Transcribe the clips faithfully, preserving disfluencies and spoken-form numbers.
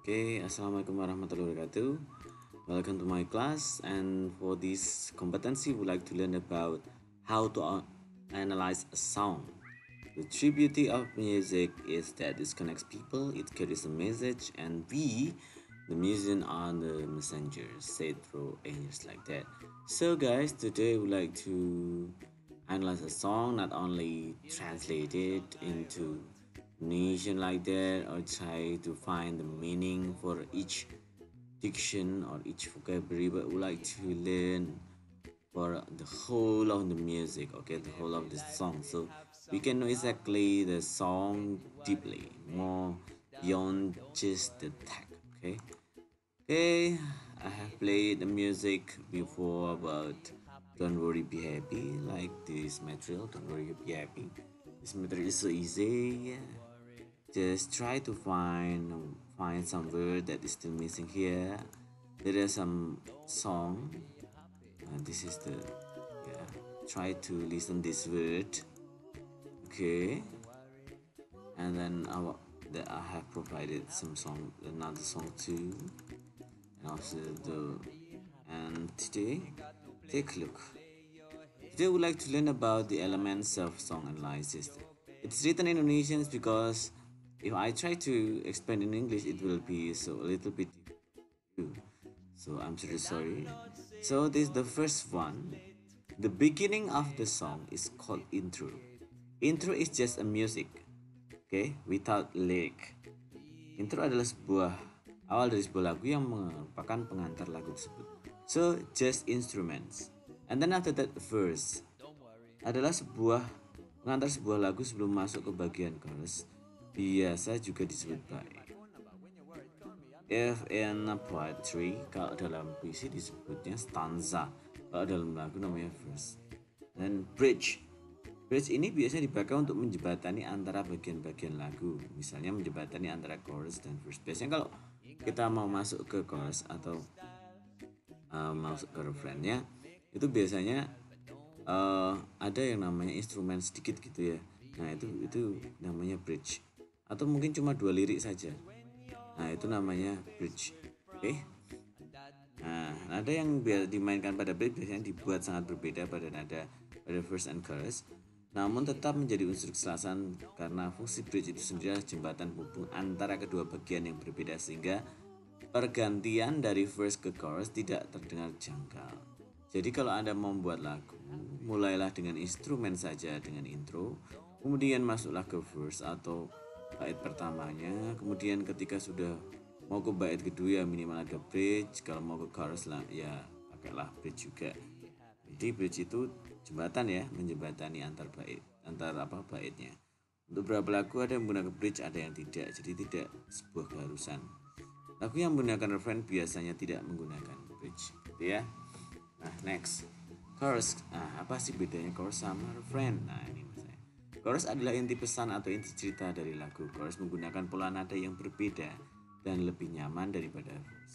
Okay, Assalamualaikum warahmatullahi wabarakatuh. Welcome to my class, and for this competency, we would like to learn about how to uh, analyze a song. The true beauty of music is that it connects people, it carries a message, and we, the musician, are the messengers, said through angels like that. So, guys, today we would like to analyze a song, not only translate it into nation like that or try to find the meaning for each diction or each vocabulary, but we like to learn for the whole of the music, okay, the whole of the song, so we can know exactly the song deeply, more beyond just the tag. Okay, okay, I have played the music before, but don't worry, be happy. Like this material, don't worry, be happy. This material is so easy. Yeah. Just try to find find some word that is still missing here. There is some song. Uh, this is the yeah. Try to listen this word. Okay, and then I that I have provided some song, another song too, and also the and today take a look. Today we would like to learn about the elements of song analysis. It's written in Indonesian because if I try to explain in English, it will be so a little bit too. So I'm really sorry. So this is the first one. The beginning of the song is called intro. Intro is just a music, okay, without lyric. Intro adalah sebuah awal dari sebuah lagu yang merupakan pengantar lagu tersebut. So just instruments. And then after that verse adalah sebuah pengantar sebuah lagu sebelum masuk ke bagian chorus. Biasa juga disebut bait. If in a poetry, kalau dalam puisi disebutnya stanza, kalau dalam lagu namanya verse. Dan bridge. Bridge ini biasanya dipakai untuk menjembatani antara bagian-bagian lagu. Misalnya menjembatani antara chorus dan verse. Biasanya kalau kita mau masuk ke chorus atau uh, masuk ke refrainnya, itu biasanya uh, ada yang namanya instrumen sedikit gitu ya. Nah itu itu namanya bridge. Atau mungkin cuma dua lirik saja. Nah itu namanya bridge. Oke. Okay? Nah, nada yang dimainkan pada bridge biasanya dibuat sangat berbeda pada nada pada verse and chorus, namun tetap menjadi unsur keselasan karena fungsi bridge itu sendiri adalah jembatan penghubung antara kedua bagian yang berbeda sehingga pergantian dari verse ke chorus tidak terdengar janggal. Jadi kalau Anda mau membuat lagu, mulailah dengan instrumen saja dengan intro, kemudian masuklah ke verse atau bait pertamanya, kemudian ketika sudah mau ke bait kedua ya minimal ada bridge, kalau mau ke chorus lah ya pakailah bridge juga. Jadi bridge itu jembatan ya, menjembatani antar bait, antar apa baitnya. Untuk beberapa lagu ada yang menggunakan bridge, ada yang tidak, jadi tidak sebuah keharusan. Lagu yang menggunakan refrain biasanya tidak menggunakan bridge, gitu ya. Nah next, chorus. Nah apa sih bedanya chorus sama refrain? Nah ini maksudnya. Chorus adalah inti pesan atau inti cerita dari lagu. Chorus menggunakan pola nada yang berbeda dan lebih nyaman daripada verse.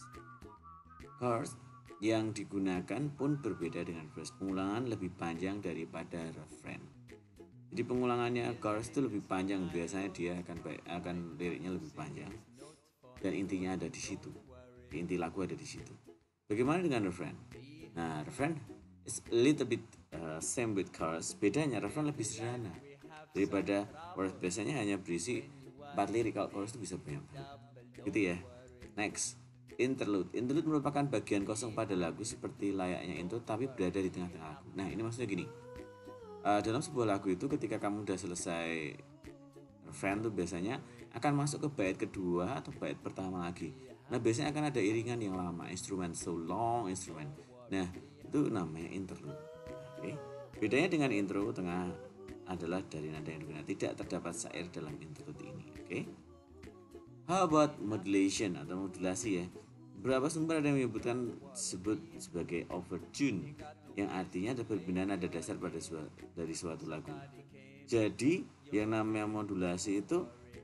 Chorus yang digunakan pun berbeda dengan verse. Pengulangan lebih panjang daripada refrain. Jadi pengulangannya chorus itu lebih panjang, biasanya dia akan akan liriknya lebih panjang dan intinya ada di situ. Inti lagu ada di situ. Bagaimana dengan refrain? Nah, refrain is a little bit uh, same with chorus. Bedanya refrain lebih sederhana daripada chorus, biasanya hanya berisi empat lirik, kalau chorus itu bisa banyak gitu ya. Next, interlude. Interlude merupakan bagian kosong pada lagu seperti layaknya intro tapi berada di tengah-tengah lagu. Nah ini maksudnya gini, uh, dalam sebuah lagu itu ketika kamu udah selesai refrain tuh biasanya akan masuk ke bait kedua atau bait pertama lagi. Nah biasanya akan ada iringan yang lama, instrumen so long instrumen. Nah itu namanya interlude. Oke, okay. Bedanya dengan intro tengah adalah dari nada yang digunakan, tidak terdapat syair dalam interlude ini. Oke. Okay. How about modulation atau modulasi ya? Beberapa sumber ada yang menyebutkan disebut sebagai overtune, yang artinya ada perbedaan nada dasar pada suatu, dari suatu lagu. Jadi yang namanya modulasi itu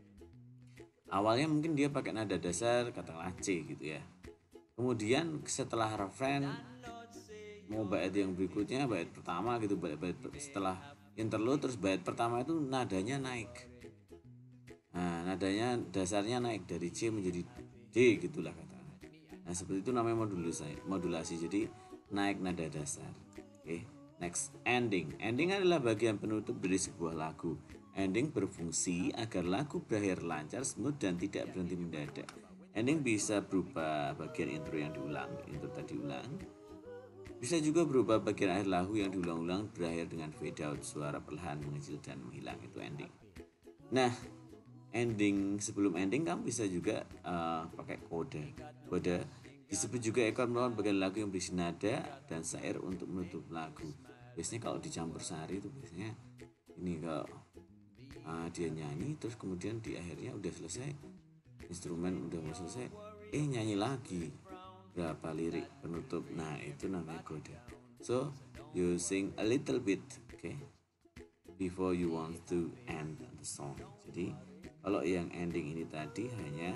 awalnya mungkin dia pakai nada dasar katakanlah C gitu ya. Kemudian setelah refrain mau bait yang berikutnya, bait pertama gitu, bait-bait setelah interlude terus bait pertama itu nadanya naik. Nah, nadanya dasarnya naik dari C menjadi D gitulah katakan. Nah seperti itu namanya modulasi. Modulasi jadi naik nada dasar. Oke, next ending. Ending adalah bagian penutup dari sebuah lagu. Ending berfungsi agar lagu berakhir lancar, smooth dan tidak berhenti mendadak. Ending bisa berupa bagian intro yang diulang, intro tadi ulang. Bisa juga berupa bagian akhir lagu yang diulang-ulang berakhir dengan fade out, suara perlahan mengecil dan menghilang, itu ending. Nah, ending sebelum ending kamu bisa juga uh, pakai kode. Kode disebut juga ekor merupakan bagian lagu yang berisi nada dan syair untuk menutup lagu. Biasanya kalau dicampur sari itu biasanya ini kalau uh, dia nyanyi terus kemudian di akhirnya udah selesai, instrumen udah mau selesai, eh nyanyi lagi berapa lirik penutup. Nah itu namanya kode. So you sing a little bit, okay, before you want to end the song. Jadi kalau yang ending ini tadi hanya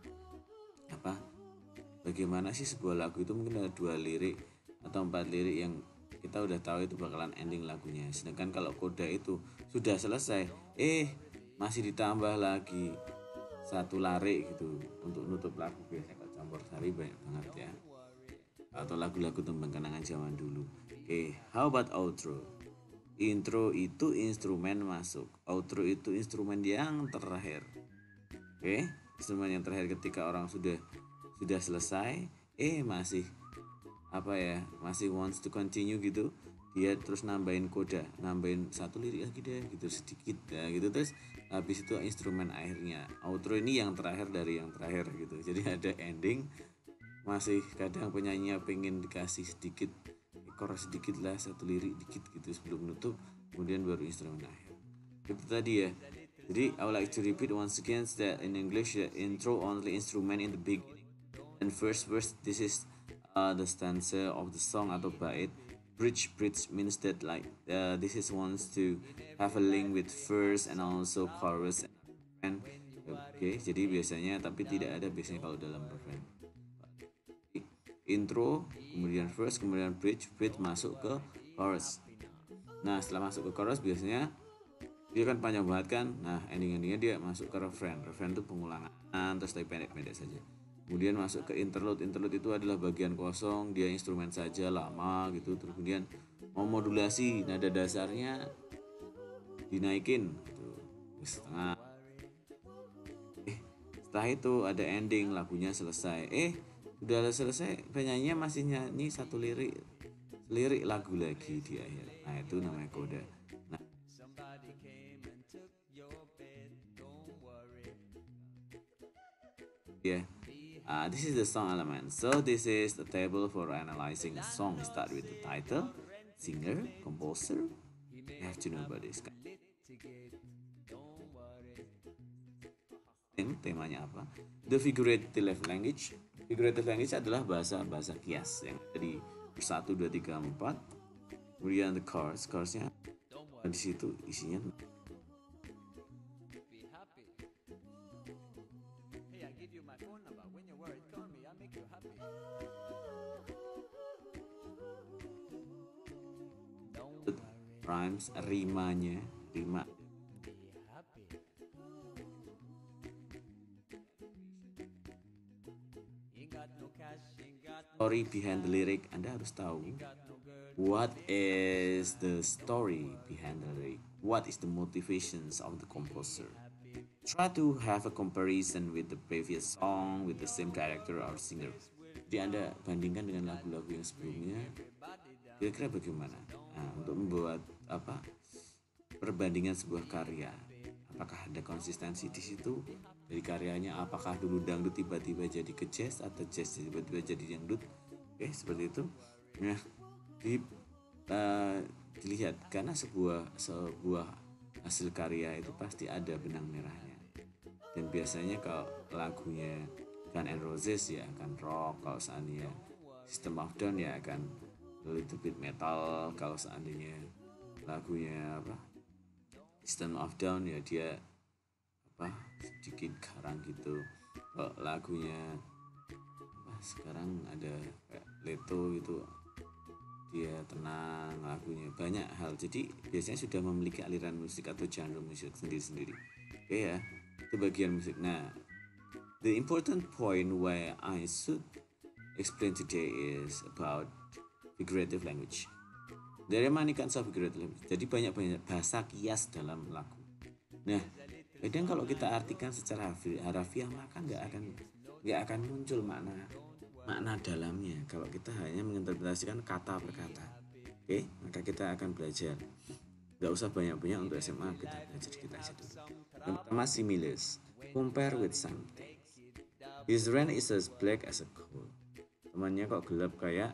apa? Bagaimana sih sebuah lagu itu mungkin ada dua lirik atau empat lirik yang kita udah tahu itu bakalan ending lagunya. Sedangkan kalau koda itu sudah selesai, eh masih ditambah lagi satu larik gitu untuk nutup lagu. Biasanya kalau campur sari banyak banget ya. Atau lagu-lagu tembang kenangan zaman dulu. Oke, okay, how about outro? Intro itu instrumen masuk, outro itu instrumen yang terakhir. Oke, okay? Instrumen yang terakhir ketika orang sudah sudah selesai, eh masih apa ya, masih wants to continue gitu, dia terus nambahin koda, nambahin satu lirik lagi deh gitu sedikit ya gitu, terus habis itu instrumen akhirnya. Outro ini yang terakhir dari yang terakhir gitu. Jadi ada ending, masih kadang penyanyi pengen dikasih sedikit chorus sedikit lah, satu lirik dikit gitu sebelum nutup, kemudian baru instrumen akhir. Itu tadi ya. Jadi I would like to repeat once again that in English the intro only instrument in the beginning and first verse. This is uh, the stanza of the song atau bait. Bridge bridge means that like uh, this is wants to have a link with verse and also chorus and oke, okay, jadi biasanya tapi tidak ada biasanya kalau dalam refrain. Intro, kemudian verse, kemudian bridge, bridge masuk ke chorus. Nah setelah masuk ke chorus biasanya dia kan panjang banget kan. Nah ending-endingnya dia masuk ke refrain. Refrain itu pengulangan terus tapi pendek-pendek saja. Kemudian masuk ke interlude. Interlude itu adalah bagian kosong, dia instrumen saja lama gitu. Terus kemudian mau modulasi nada dasarnya dinaikin gitu setengah. Eh setelah itu ada ending, lagunya selesai. Eh udah selesai, penyanyinya masih nyanyi satu lirik lirik lagu lagi di akhir. Nah itu namanya koda. Nah yeah, uh, this is the song element. So this is the table for analyzing a song. Start with the title, singer, composer. You have to know about this. Tem temanya apa? The figurative language. Figurative language adalah bahasa-bahasa kias yang dari satu, dua, tiga, empat. Kemudian the chorus, chorusnya di situ isinya rhymes, rimanya, rima. Story behind the lyric, Anda harus tahu what is the story behind the lyric, what is the motivations of the composer. Try to have a comparison with the previous song with the same character or singer. Jadi Anda bandingkan dengan lagu-lagu yang sebelumnya, kira-kira bagaimana? Nah, untuk membuat apa perbandingan sebuah karya, apakah ada konsistensi di situ dari karyanya, apakah dulu dangdut tiba-tiba jadi ke jazz atau jazz tiba-tiba jadi dangdut. Oke seperti itu. Nah di, uh, dilihat karena sebuah sebuah hasil karya itu pasti ada benang merahnya, dan biasanya kalau lagunya Guns N' Roses ya akan rock, kalau seandainya System of Down ya akan a little bit metal, kalau seandainya lagunya apa System of Down ya dia apa sedikit garang gitu. Kalau lagunya apa sekarang ada kayak Leto gitu dia tenang, lagunya banyak hal, jadi biasanya sudah memiliki aliran musik atau genre musik sendiri-sendiri. Oke ya, itu bagian musik. Nah The important point where I should explain today is about figurative language. There are many kinds of figurative language. Jadi banyak-banyak bahasa kias dalam lagu. Nah, kadang kalau kita artikan secara harafiah maka nggak akan nggak akan muncul makna makna dalamnya. Kalau kita hanya menginterpretasikan kata per kata, oke, maka kita akan belajar. Nggak usah banyak-banyak untuk S M A, kita belajar kita aja dulu. Yang pertama, similes. Compare with something. His rain is as black as a coal. Temannya kok gelap kayak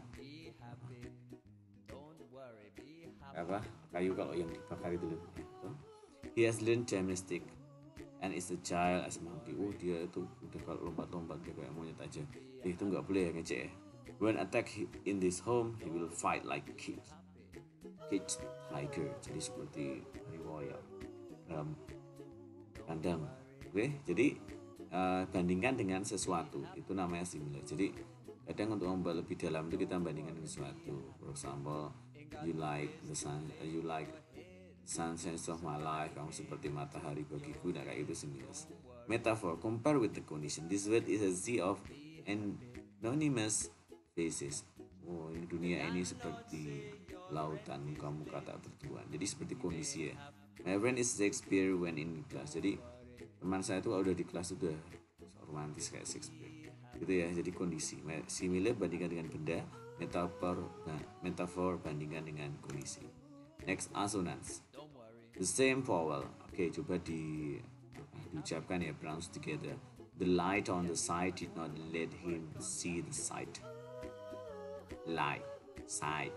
apa? Kayu kalau yang dibakar itu loh. He has learned gymnastics and is agile as a monkey. Oh, dia itu udah kalau lompat-lompat dia kayak monyet aja. Eh, itu nggak boleh ya ngecek ya. When attack in this home, he will fight like a kid. Caged tiger. Jadi seperti harimau ya dalam kandang. Oke, jadi uh, bandingkan dengan sesuatu, itu namanya similar. Jadi kadang untuk membuat lebih dalam itu kita bandingkan dengan sesuatu. For example, you like the sun, uh, you like sunshine of my life, kamu seperti matahari bagiku. Nah, kayak itu similar. Metaphor, compare with the condition. This word is a sea of anonymous faces. Oh, ini dunia ini seperti lautan muka-muka tak bertuan. Jadi seperti kondisi ya. My friend is Shakespeare when in class. Jadi teman saya itu udah di kelas udah romantis kayak Shakespeare gitu ya. Jadi kondisi similar bandingkan dengan benda, metafor nah, metafor bandingkan dengan kondisi. Next, assonance, the same vowel. Oke, coba di diucapkan ya, pronounce together. The light on the side did not let him see the sight. Light, sight,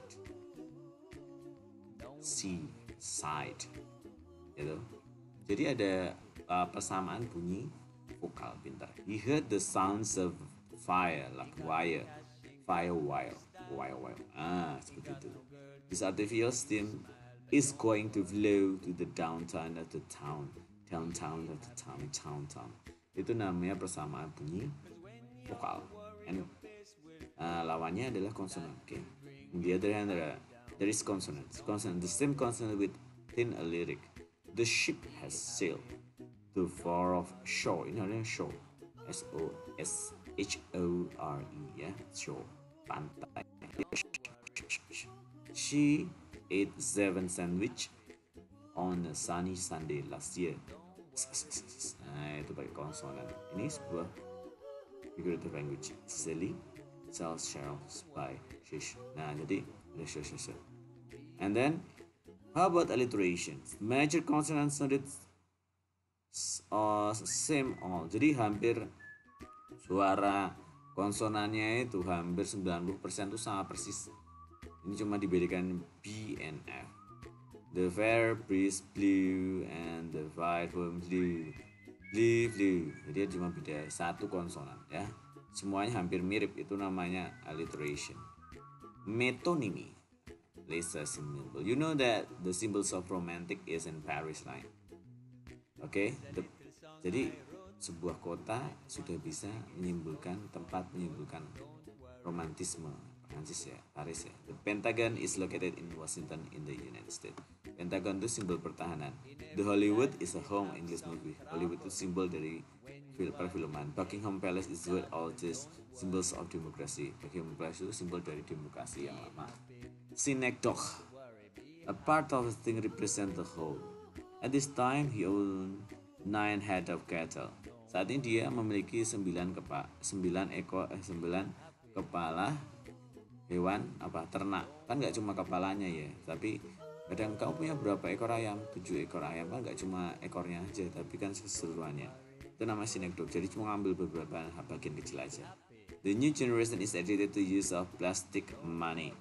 see, sight, gitu. Jadi ada uh, persamaan bunyi vokal, pintar. He heard the sounds of fire, like wire, fire wire, wire wire. Ah, seperti itu. This artificial steam is going to flow to the downtown of the town, downtown of the town, town, town. Itu namanya persamaan bunyi vokal. And uh, lawannya adalah konsonan. Okay. On the other hand, there, are, there is consonant. Consonant, the same consonant within a lyric. The ship has sailed to far off shore. Ini artinya shore. S O S H O R E ya, shore, pantai. She ate seven sandwich on a sunny Sunday last year. Nah, itu pakai konsonan. Ini sebuah figurative language. Silly sells shells by shish. Nah, jadi ada shish shish. And then, how about alliteration? Major consonants sounded uh, same all. Jadi hampir suara konsonannya itu hampir sembilan puluh persen itu sama persis. Ini cuma dibedakan B and F. The fair breeze blew and the white wind blew. Blew, blew. Jadi cuma beda satu konsonan ya. Semuanya hampir mirip, itu namanya alliteration. Metonymy. Lisa symbol. You know that the symbols of romantic is in Paris line. Oke, okay? Jadi sebuah kota sudah bisa menyimbolkan tempat menyimbolkan romantisme. Prancis ya, Paris ya. The Pentagon is located in Washington in the United States. Pentagon itu simbol pertahanan. The Hollywood is a home English movie. Hollywood itu simbol dari perfilman. Buckingham Palace is where all these symbols of democracy. Buckingham Palace itu simbol dari demokrasi yang lama. Synecdoche, a part of a thing represent the whole. At this time he owned nine head of cattle. Saat ini dia memiliki sembilan kepa, sembilan ekor, eh, sembilan kepala hewan apa ternak. Kan nggak cuma kepalanya ya, tapi kadang kau punya berapa ekor ayam? Tujuh ekor ayam, kan nggak cuma ekornya aja, tapi kan keseluruhannya. Itu namanya synecdoche. Jadi cuma ngambil beberapa bagian kecil aja. The new generation is addicted to use of plastic money.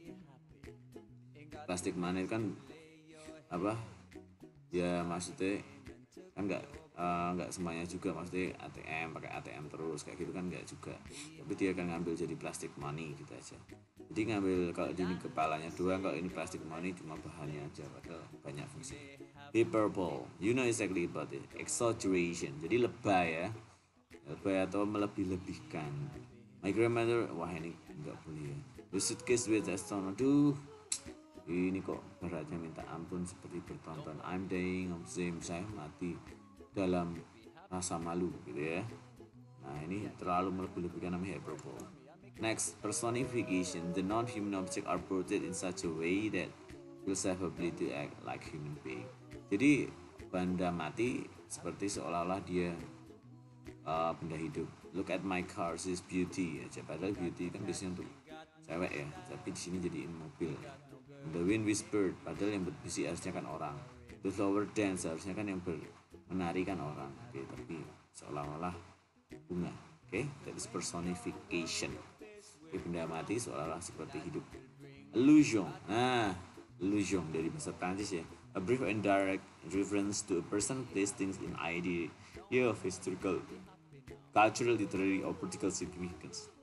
Plastic money kan apa? Ya maksudnya kan nggak nggak uh, semuanya juga, maksudnya A T M pakai A T M terus kayak gitu kan nggak juga, tapi dia akan ngambil jadi plastic money gitu aja. Jadi ngambil kalau ini kepalanya doang, kalau ini plastic money cuma bahannya aja, padahal banyak fungsi. Hyperbole, you know exactly about it. Exaggeration, jadi lebay ya, lebay atau melebih-lebihkan. My grandmother, wah ini nggak boleh ya. The suitcase with a stone, aduh ini kok beratnya minta ampun seperti bertonton. I'm dying of shame, saya mati dalam rasa malu gitu ya. Nah, ini terlalu melebih-lebihkan, namanya hyperbole. Next, personification. The non-human objects are portrayed in such a way that feels have ability to act like human being. Jadi benda mati seperti seolah-olah dia uh, benda hidup. Look at my car, is beauty aja. Padahal beauty kan biasanya untuk cewek ya, tapi di sini jadiin mobil. The wind whispered, padahal yang berbisik harusnya kan orang. The flower dance, harusnya kan yang ber menari kan orang. Oke, tapi seolah-olah bunga. Oke, that is personification. Oke, benda mati seolah-olah seperti hidup. Illusion. Nah, illusion dari bahasa Prancis ya. A brief and direct reference to a person, place, things in idea of historical, cultural, literary, or political significance.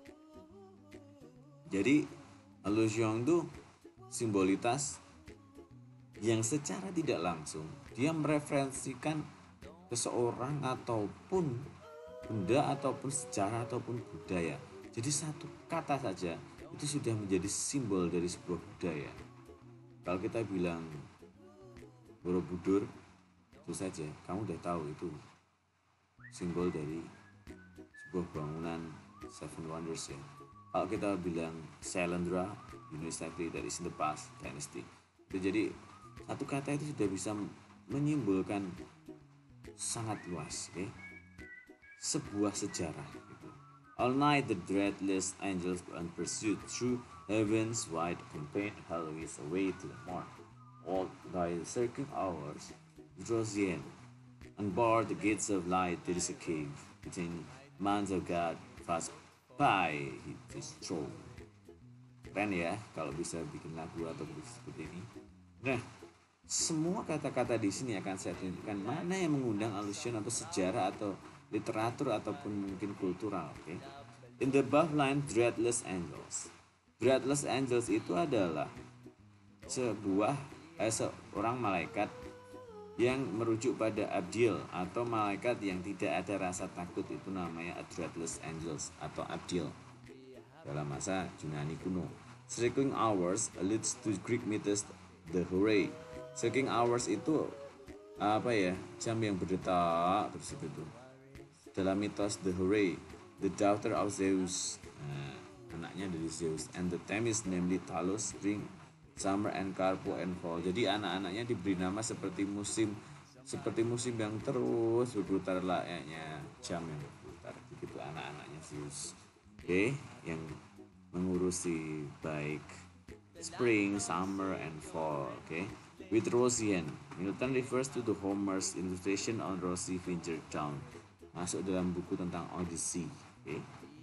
Jadi illusion itu simbolitas yang secara tidak langsung dia mereferensikan seseorang ataupun benda ataupun sejarah ataupun budaya. Jadi satu kata saja itu sudah menjadi simbol dari sebuah budaya. Kalau kita bilang Borobudur, itu saja kamu udah tahu itu simbol dari sebuah bangunan Seven Wonders ya. Kalau kita bilang Sailendra, you know exactly that is in the past dynasty. Itu jadi satu kata itu sudah bisa menyimpulkan sangat luas, okay? Sebuah sejarah gitu. All night the dreadless angels were pursued through heaven's wide campaign highways away to the morn. All by the circling hours, it was the end. On board the gates of light there is a cave between mountains of God fast by his throne. Keren ya kalau bisa bikin lagu atau seperti ini. Nah, semua kata-kata di sini akan saya tunjukkan mana yang mengundang allusion atau sejarah atau literatur ataupun mungkin kultural. Okay? In the above line, dreadless angels. Dreadless angels itu adalah sebuah eh, seorang malaikat yang merujuk pada Abdil atau malaikat yang tidak ada rasa takut, itu namanya a dreadless angels atau Abdil dalam masa Yunani kuno. Circling hours alludes to Greek mythos the Hooray. Circling hours itu apa ya, jam yang berdetak terus itu dalam mitos the Hooray, the daughter of Zeus, nah, anaknya dari Zeus, and the time is namely Talos, spring, summer, and Carpo and fall. Jadi anak-anaknya diberi nama seperti musim seperti musim yang terus berputar layaknya jam yang berputar. Begitu anak-anaknya Zeus. Oke, okay, yang mengurusi baik spring, summer, and fall. Oke, okay. With Rosian, Milton refers to the Homer's illustration on Rosy Fincher Town. Masuk dalam buku tentang Odyssey. Oke, okay.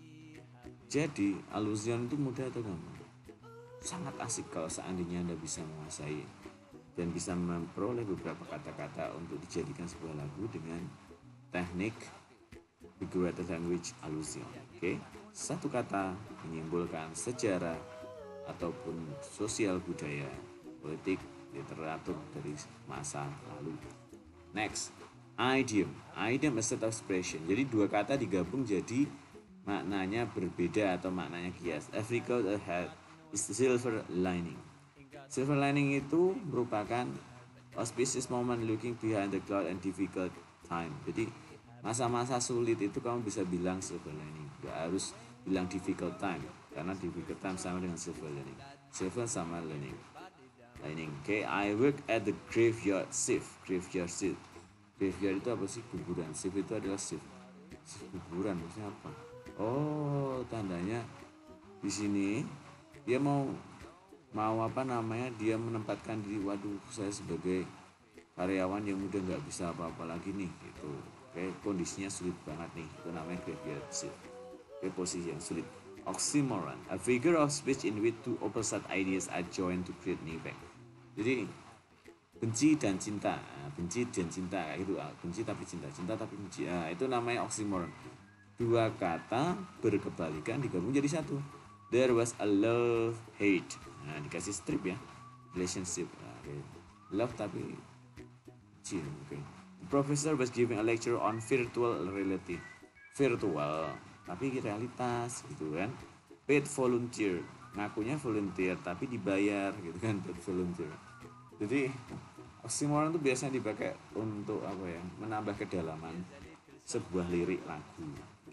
Jadi allusion itu mudah atau gampang? Sangat asik kalau seandainya Anda bisa menguasai dan bisa memperoleh beberapa kata-kata untuk dijadikan sebuah lagu dengan teknik figurative language allusion. Oke, okay? Satu kata menyimbolkan sejarah ataupun sosial budaya, politik, literatur dari masa lalu. Next, idiom. Idiom is set of expression. Jadi dua kata digabung jadi maknanya berbeda atau maknanya kias. Every cloud ahead is the silver lining. Silver lining itu merupakan auspicious moment looking behind the cloud and difficult time. Jadi masa-masa sulit itu kamu bisa bilang silver lining. Gak harus bilang difficult time, karena difficult time sama dengan silver lining. Silver sama lining. Lining. Oke, okay. I work at the graveyard shift. Graveyard shift. Graveyard itu apa sih? Kuburan. Shift itu adalah shift. Shift kuburan maksudnya apa? Oh, tandanya di sini dia mau mau apa namanya? Dia menempatkan diri, waduh, saya sebagai karyawan yang udah nggak bisa apa-apa lagi nih, gitu. Oke, kondisinya sulit banget nih. Itu namanya graveyard shift. Oke, posisi yang sulit. Oxymoron, a figure of speech in which two opposite ideas are joined to create new fact. Jadi benci dan cinta, nah, benci dan cinta kayak gitu, ah, benci tapi cinta, cinta tapi benci, nah, itu namanya oxymoron. Dua kata berkebalikan digabung jadi satu. There was a love hate, nah dikasih strip ya, relationship, nah, okay. Love tapi benci, oke. Okay. The professor was giving a lecture on virtual reality, virtual tapi realitas gitu kan. Paid volunteer, ngakunya volunteer tapi dibayar gitu kan, paid volunteer. Jadi oxymoron itu biasanya dipakai untuk apa ya, menambah kedalaman sebuah lirik lagu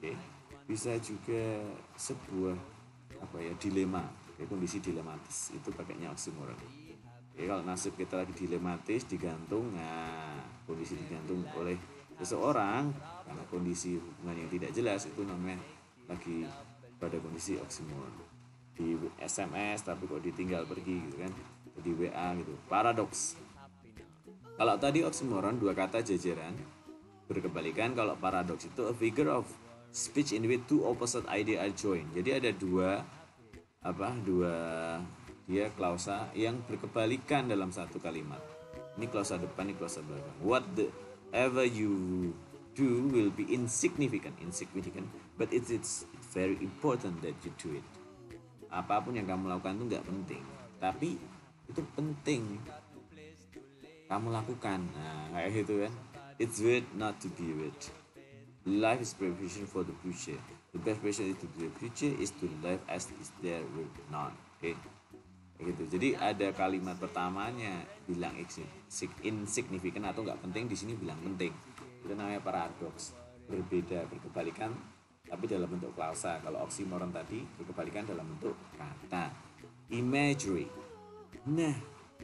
Oke, bisa juga sebuah apa ya dilema, oke, kondisi dilematis itu pakainya oksimoron. Oke, kalau nasib kita lagi dilematis, digantung, nah kondisi digantung oleh seseorang karena kondisi hubungan yang tidak jelas itu namanya lagi pada kondisi oksimoron. Di S M S tapi kok ditinggal pergi gitu kan, di W A gitu, paradoks. Kalau tadi oksimoron dua kata jajaran berkebalikan, kalau paradoks itu a figure of speech in which two opposite idea are joined. Jadi ada dua apa dua dia klausa yang berkebalikan dalam satu kalimat. Ini klausa depan, ini klausa belakang. What the ever you do will be insignificant, insignificant, but it's it's very important that you do it. Apapun yang kamu lakukan itu nggak penting, tapi itu penting kamu lakukan. Nah, kayak gitu kan. It's weird not to be weird. Life is preparation for the future. The best preparation to the future is to live as is there with none. Oke, okay? Gitu. Jadi ada kalimat pertamanya bilang insignificant atau nggak penting, di sini bilang penting. Itu namanya paradoks. Berbeda, berkebalikan, tapi dalam bentuk klausa. Kalau oksimoron tadi berkebalikan dalam bentuk kata. Imagery. Nah,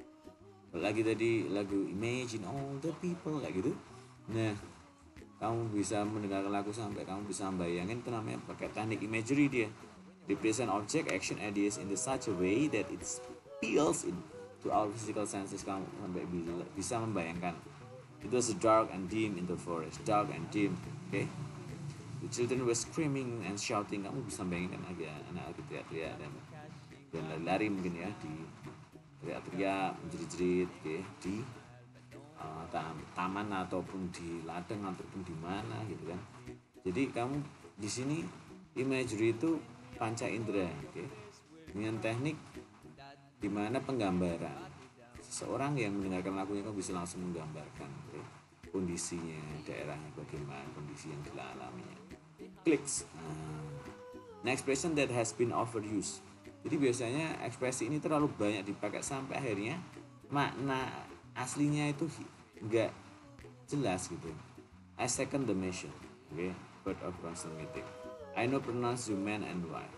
lagi tadi lagu Imagine All the People kayak gitu. Nah, kamu bisa mendengarkan lagu sampai kamu bisa membayangin, itu namanya pakai teknik imagery dia. Represent object, action, ideas in the such a way that it appeals to our physical senses. Kamu sampai bisa membayangkan. It was dark and dim in the forest, dark and dim. Okay, the children were screaming and shouting. Kamu bisa bayangkan aja anak lagi teriak-teriak dan dan lari-lari mungkin ya, di teriak-teriak, menjerit-jerit, okay, di uh, taman ataupun di ladang ataupun di mana gitu kan. Jadi kamu di sini imagery itu panca indera, okay, dengan teknik dimana penggambaran. Seseorang yang mendengarkan lagunya kamu bisa langsung menggambarkan, okay, kondisinya, daerahnya bagaimana, kondisi yang dialaminya. Clicks. Nah, an expression that has been overused. Jadi biasanya ekspresi ini terlalu banyak dipakai sampai akhirnya makna aslinya itu enggak jelas gitu. I second the motion. Okay, word of proximity. I know pronounce you man and why.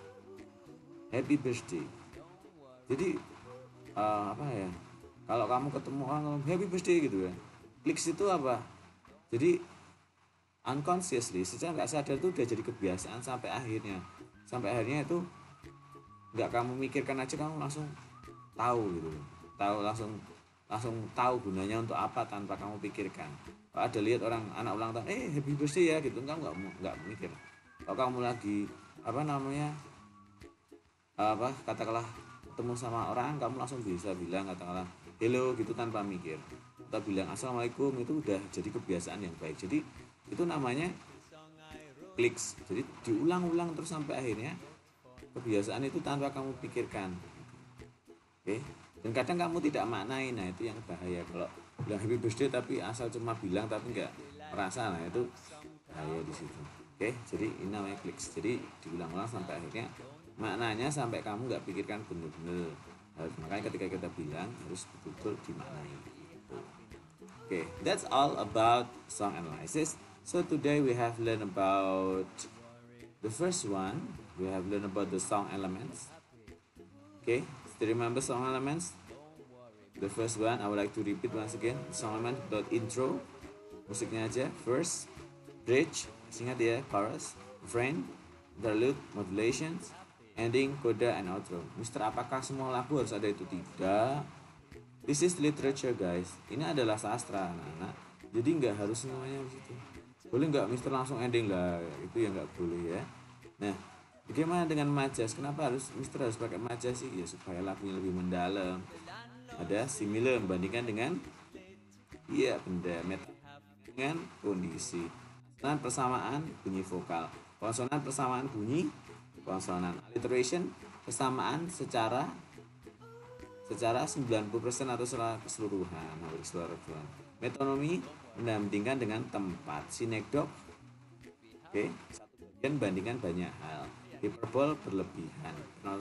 Happy birthday. Jadi uh, apa ya? Kalau kamu ketemu orang ngomong happy birthday gitu ya. Clicks itu apa? Jadi unconsciously, secara nggak sadar itu udah jadi kebiasaan sampai akhirnya. Sampai akhirnya itu nggak kamu mikirkan aja, kamu langsung tahu gitu. Tahu langsung langsung tahu gunanya untuk apa tanpa kamu pikirkan. Kalau ada lihat orang anak ulang tahun, eh happy birthday ya gitu, kamu nggak nggak mikir. Kalau kamu lagi apa namanya apa katakanlah ketemu sama orang, kamu langsung bisa bilang katakanlah hello gitu tanpa mikir, atau bilang assalamualaikum, itu udah jadi kebiasaan yang baik. Jadi itu namanya clicks. Jadi diulang-ulang terus sampai akhirnya kebiasaan itu tanpa kamu pikirkan. Oke, dan kadang kamu tidak maknai. Nah itu yang bahaya, kalau bilang happy birthday tapi asal cuma bilang tapi nggak merasa, nah itu bahaya di situ. Oke, jadi ini namanya clicks. Jadi diulang-ulang sampai akhirnya maknanya sampai kamu nggak pikirkan bener-bener. Harus, makanya ketika kita bilang harus betul-betul dimaknai. Gitu. Oke, that's all about song analysis. So today we have learned about the first one. We have learned about the song elements. Okay, still remember song elements? The first one I would like to repeat once again. Song element dot intro, musiknya aja. First, bridge, ingat ya, chorus, refrain, interlude, modulations, ending, coda, and outro. Mister, apakah semua lagu harus ada itu? Tidak. This is literature guys. Ini adalah sastra anak-anak. Jadi nggak harus semuanya begitu. Boleh nggak Mister langsung ending lah? Itu ya nggak boleh ya. Nah, bagaimana dengan majas? Kenapa harus Mister harus pakai majas sih? Ya supaya lagunya lebih mendalam. Ada similar membandingkan dengan iya benda meta dengan kondisi. Konsonan persamaan bunyi vokal. Konsonan persamaan bunyi. Konsonan alliteration persamaan secara secara sembilan puluh persen atau secara keseluruhan, hampir keseluruhan. Metonomi membandingkan dengan tempat. Sinekdok, oke, okay, satu bagian bandingkan banyak hal. Hiperbol berlebihan.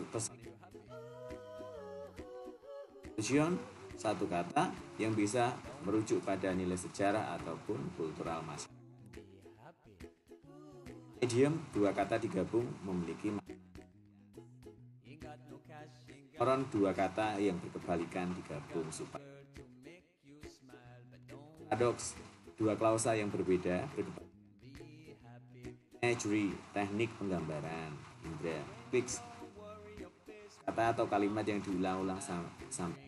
Personification, satu kata yang bisa merujuk pada nilai sejarah ataupun kultural masyarakat. Idiom dua kata digabung memiliki koron dua kata yang berkebalikan digabung supaya paradoks dua klausa yang berbeda berkebalikan. Imagery teknik penggambaran. Indra fix kata atau kalimat yang diulang-ulang sampai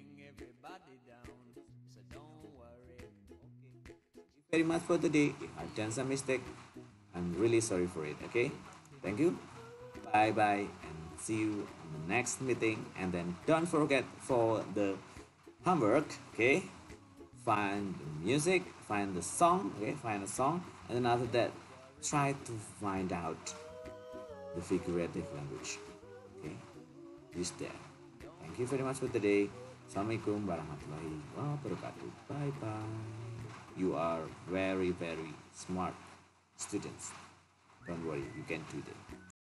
very much for today. If I've done some mistake, I'm really sorry for it. Okay, thank you. Bye bye, and see you in the next meeting. And then don't forget for the homework. Okay, find the music, find the song. Okay, find a song, and then after that, try to find out the figurative language. Okay, use that. Thank you very much for today. Assalamualaikum warahmatullahi wabarakatuh. Bye bye. You are very very smart students. Don't worry, you can do that.